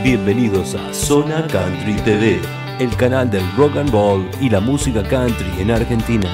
Bienvenidos a Zona Country TV, el canal del rock and roll y la música country en Argentina.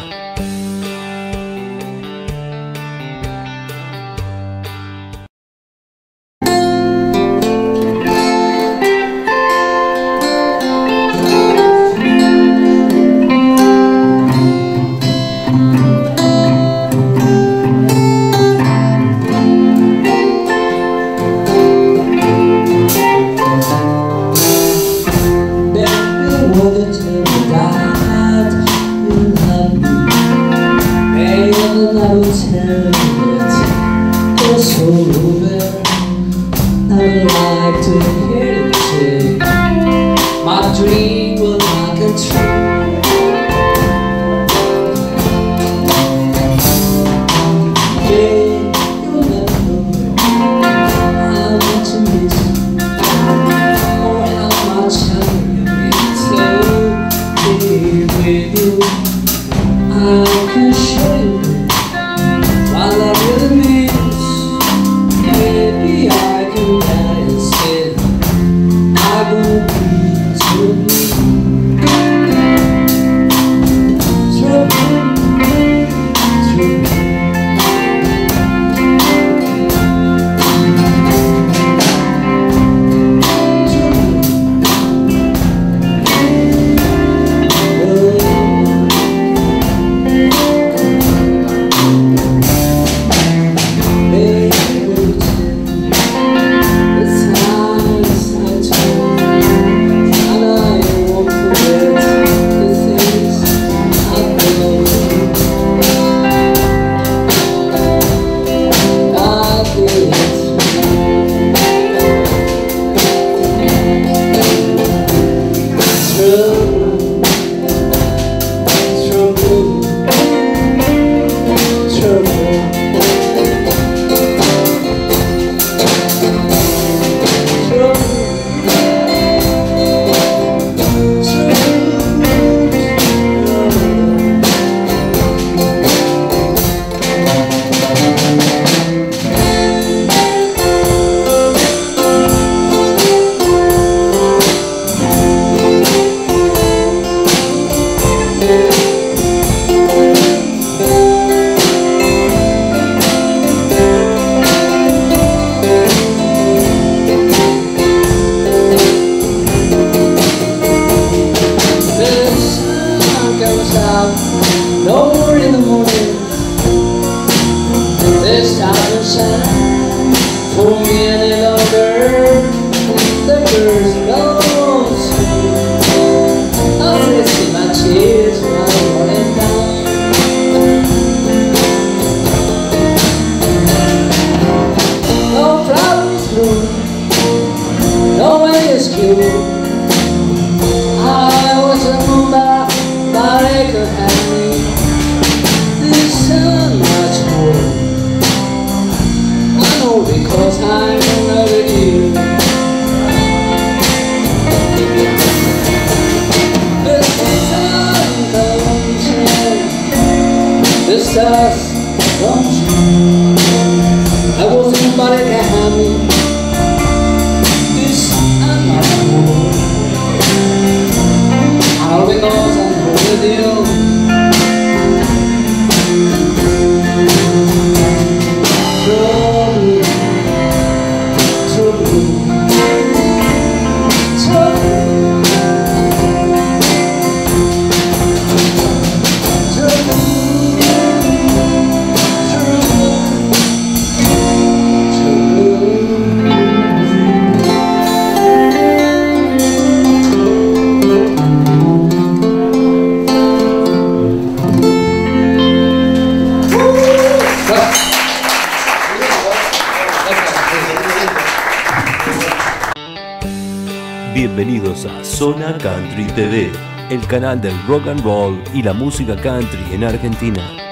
My dream will not come true. Babe, you'll never know how much I miss you, or how much I need to be with you. I can show you what love really means. Maybe I can dance it. I will be true. Nowhere in the morning, this time of shine for me any longer. The birds go sweet. I'll see my tears while rolling down. No flowers bloom, no way is cute. I was a moon but I could have me. So much more. I know because I'm in love with you. The sun comes in, the stars come shine. I was somebody can have me. This I'm not more. All because I'm with you. Bienvenidos a Zona Country TV, el canal del rock and roll y la música country en Argentina.